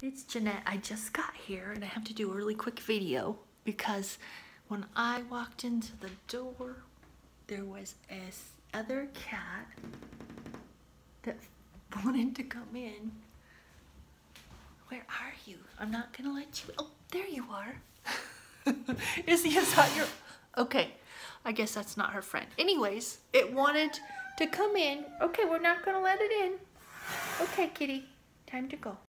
It's Jeanette. I just got here and I have to do a really quick video because when I walked into the door, there was this other cat that wanted to come in. Where are you? I'm not gonna let you. Oh, there you are. Is that your? Okay, I guess that's not her friend. Anyways, it wanted to come in. Okay, we're not gonna let it in. Okay, kitty, time to go.